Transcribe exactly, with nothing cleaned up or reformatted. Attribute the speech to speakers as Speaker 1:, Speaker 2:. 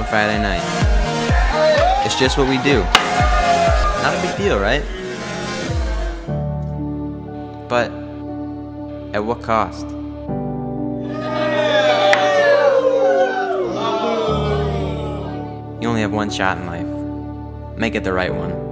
Speaker 1: Friday night. It's just what we do. Not a big deal, right? But at what cost? You only have one shot in life. Make it the right one.